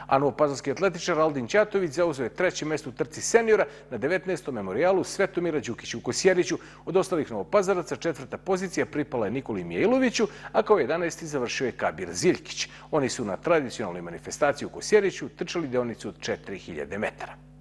A novopazarski atletičar Aldin Ćatović zauzeo je 3. mesto u trci seniora na 19. memorijalu Svetomira Đukića u Kosjeriću. Od ostalih novopazaraca 4. pozicija pripala je Nikoli Mijailoviću, a kao 11. završio je Kabir Ziljkić. Oni su na tradicionalnoj manifestaciji u Kosjeriću trčali deonicu od 4000 metara.